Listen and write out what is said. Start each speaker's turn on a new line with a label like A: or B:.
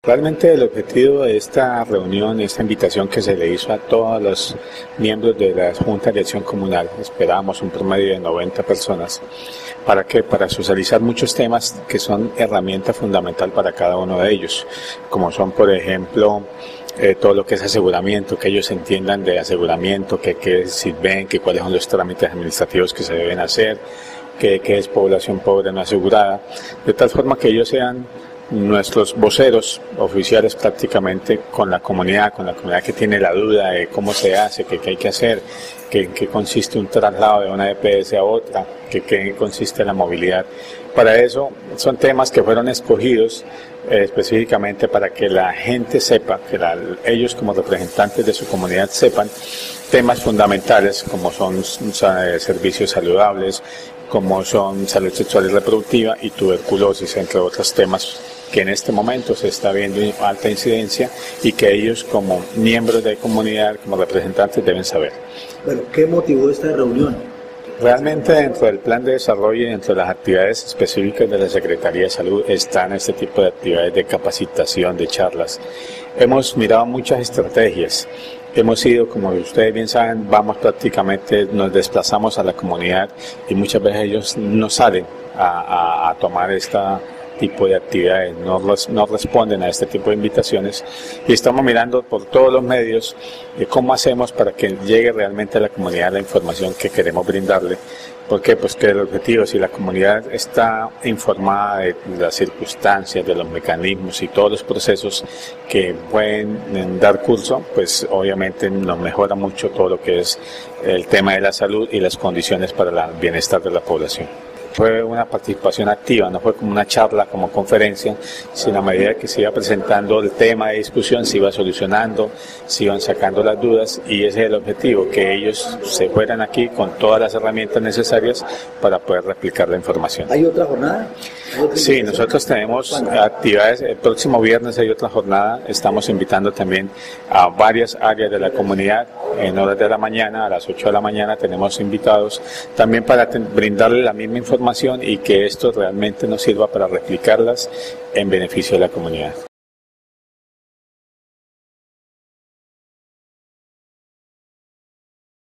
A: Realmente el objetivo de esta reunión, esta invitación que se le hizo a todos los miembros de la Junta de Acción Comunal, esperábamos un promedio de 90 personas, ¿para qué? Para socializar muchos temas que son herramienta fundamental para cada uno de ellos, como son, por ejemplo, todo lo que es aseguramiento, que ellos entiendan de aseguramiento, que sirven, que cuáles son los trámites administrativos que se deben hacer, que es población pobre no asegurada, de tal forma que ellos sean nuestros voceros oficiales prácticamente con la comunidad que tiene la duda de cómo se hace, qué hay que hacer, en qué consiste un traslado de una EPS a otra, qué consiste la movilidad. Para eso son temas que fueron escogidos específicamente para que la gente sepa, ellos como representantes de su comunidad sepan temas fundamentales como son servicios saludables, como son salud sexual y reproductiva y tuberculosis, entre otros temas que en este momento se está viendo alta incidencia y que ellos como miembros de comunidad, como representantes deben saber.
B: Bueno, ¿qué motivó esta reunión?
A: Realmente dentro del plan de desarrollo y dentro de las actividades específicas de la Secretaría de Salud están este tipo de actividades de capacitación, de charlas. Hemos mirado muchas estrategias. Hemos ido, como ustedes bien saben, nos desplazamos a la comunidad y muchas veces ellos no salen a tomar este tipo de actividades, no responden a este tipo de invitaciones y estamos mirando por todos los medios cómo hacemos para que llegue realmente a la comunidad la información que queremos brindarle. ¿Por qué? Pues que el objetivo, si la comunidad está informada de las circunstancias, de los mecanismos y todos los procesos que pueden dar curso, pues obviamente nos mejora mucho todo lo que es el tema de la salud y las condiciones para el bienestar de la población. Fue una participación activa, no fue como una charla, como conferencia, sino a medida que se iba presentando el tema de discusión, se iba solucionando, se iban sacando las dudas y ese es el objetivo, que ellos se fueran aquí con todas las herramientas necesarias para poder replicar la información.
B: ¿Hay otra jornada?
A: Sí, nosotros tenemos actividades, el próximo viernes hay otra jornada, estamos invitando también a varias áreas de la comunidad, en horas de la mañana, a las 8 de la mañana tenemos invitados, también para brindarle la misma información y que esto realmente nos sirva para replicarlas en beneficio de la comunidad.